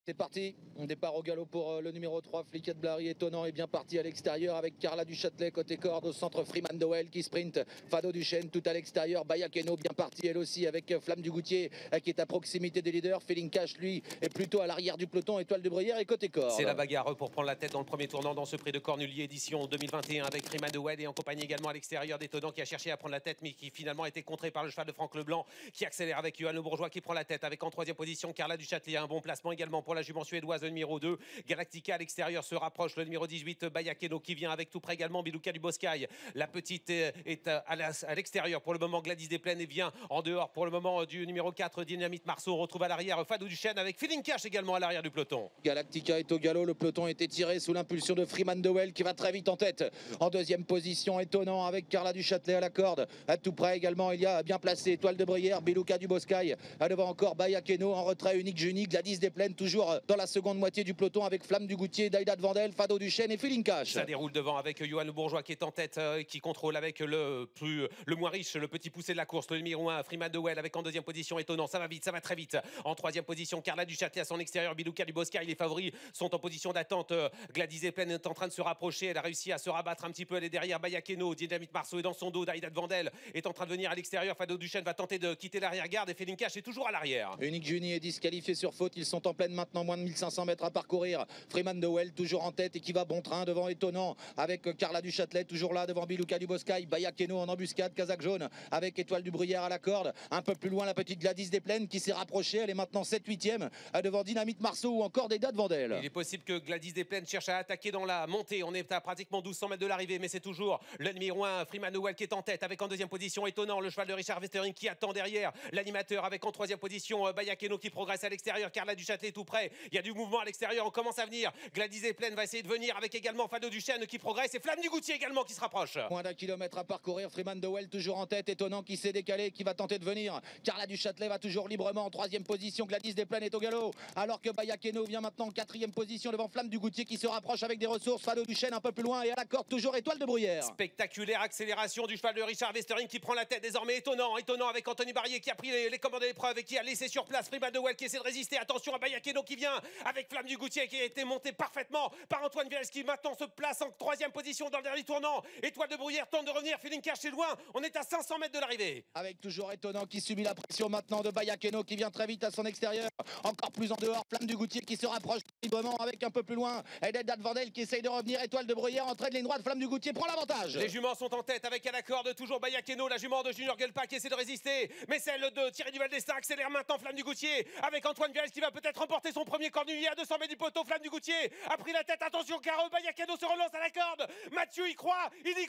C'est parti, on départ au galop pour le numéro 3, Fliquet Blary, étonnant et bien parti à l'extérieur avec Carla Duchâtelet côté corde, au centre Freeman Dowell qui sprint, Fado Duchesne tout à l'extérieur, Bayakeno bien parti elle aussi avec Flamme du Goutier qui est à proximité des leaders, Feeling Cash lui est plutôt à l'arrière du peloton, Étoile de Bruyère et côté corde. C'est la bagarre pour prendre la tête dans le premier tournant dans ce prix de Cornulier édition 2021 avec Freeman Dowell et en compagnie également à l'extérieur d'Étonnant qui a cherché à prendre la tête mais qui finalement a été contré par le cheval de Franck Leblanc qui accélère avec Johan Le Bourgeois qui prend la tête avec en troisième position Carla Duchâtelet, un bon placement également pour la jument suédoise numéro 2. Galactica à l'extérieur se rapproche, le numéro 18 Bayakeno qui vient avec tout près également Biluka du Boscaï. La petite est à l'extérieur pour le moment, Gladys Desplaines et vient en dehors pour le moment du numéro 4 Dynamite Marceau. On retrouve à l'arrière Fado Duchesne avec Feeling Cash également à l'arrière du peloton. Galactica est au galop, le peloton était tiré sous l'impulsion de Freeman Dowell qui va très vite en tête. En deuxième position, étonnant avec Carla Duchâtelet à la corde. À tout près également, il y a bien placé Étoile de Bruyère, Biluka du Boscaï. À devant encore Bayakeno en retrait, Unique Juni, Gladys Desplaines toujours dans la seconde moitié du peloton avec Flamme du Goutier, Daïda de Vandel, Fado Duchesne et Feeling Cash. Ça déroule devant avec Johan Le Bourgeois qui est en tête, qui contrôle avec le moins riche, le petit poussé de la course, le numéro 1, Freeman Dowell avec en deuxième position étonnant, ça va vite, ça va très vite. En troisième position, Carla Duchâtelet à son extérieur, Biluka du Boscaï, les favoris sont en position d'attente. Gladys Desplaines est en train de se rapprocher, elle a réussi à se rabattre un petit peu, elle est derrière Bayakeno, Dynamite Marceau est dans son dos, Daïda de Vandel est en train de venir à l'extérieur, Fado Duchesne va tenter de quitter l'arrière-garde et Feeling Cash est toujours à l'arrière. Unique Juni est disqualifié sur faute, ils sont en pleine maintenant, moins de 1500 mètres à parcourir. Freeman Dowell toujours en tête et qui va bon train devant étonnant avec Carla Duchâtelet toujours là devant Biluka du Boscaï, Bayakeno en embuscade, Kazakh jaune avec Étoile du Bruyère à la corde. Un peu plus loin la petite Gladys Desplaines qui s'est rapprochée, elle est maintenant 7-8e devant Dynamite Marceau ou encore Daïda de Vandel. Il est possible que Gladys Desplaines cherche à attaquer dans la montée. On est à pratiquement 1200 mètres de l'arrivée, mais c'est toujours le numéro 1, Freeman Dowell qui est en tête avec en deuxième position étonnant le cheval de Richard Westering qui attend derrière l'animateur avec en troisième position Bayakeno qui progresse à l'extérieur, Carla Duchâtelet tout près. Il y a du mouvement à l'extérieur, on commence à venir. Gladys Desplaines va essayer de venir avec également Fado Duchesne qui progresse et Flamme du Goutier également qui se rapproche. Moins d'un kilomètre à parcourir, Freeman Dowell toujours en tête, étonnant qui s'est décalé, qui va tenter de venir. Carla Duchâtelet va toujours librement en troisième position, Gladys Desplaines est au galop, alors que Bayakeno vient maintenant en quatrième position devant Flamme du Goutier qui se rapproche avec des ressources, Fado Duchesne un peu plus loin et à la corde toujours Étoile de Bruyère. Spectaculaire accélération du cheval de Richard Westering qui prend la tête désormais, étonnant avec Anthony Barrier qui a pris les commandes de l'épreuve et qui a laissé sur place Freeman Dowell qui essaie de résister. Attention à Bayakeno qui vient avec Flamme du Goutier qui a été monté parfaitement par Antoine Viels qui maintenant se place en troisième position dans le dernier tournant. Étoile de Bruyère tente de revenir, Feeling Cash est loin, on est à 500 mètres de l'arrivée. Avec toujours étonnant qui subit la pression maintenant de Bayakeno qui vient très vite à son extérieur, encore plus en dehors, Flamme du Goutier qui se rapproche librement avec un peu plus loin, et Daïda de Vandel qui essaye de revenir, Étoile de Bruyère en train de ligne droite, Flamme du Goutier prend l'avantage. Les juments sont en tête avec à la corde toujours Bayakeno, la jument de Junior Gelpa qui essaie de résister, mais celle de Thierry Duval d'Estaing accélère maintenant Flamme du Goutier avec Antoine Viels qui va peut-être remporter son premier Cornulier à 200 mètres du poteau. Flamme du Goutier a pris la tête, attention car Bayakeno se relance à la corde. Mathieu y croit,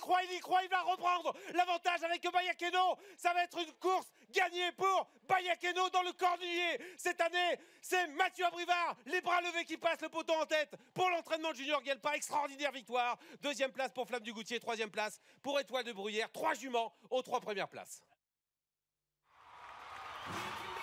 il va reprendre l'avantage avec Bayakeno. Ça va être une course gagnée pour Bayakeno dans le Cornulier. Cette année, c'est Mathieu Abrivard, les bras levés qui passe le poteau en tête pour l'entraînement de Junior Gelpa. Extraordinaire victoire. Deuxième place pour Flamme du Goutier, troisième place pour Étoile de Bruyère. 3 juments aux 3 premières places.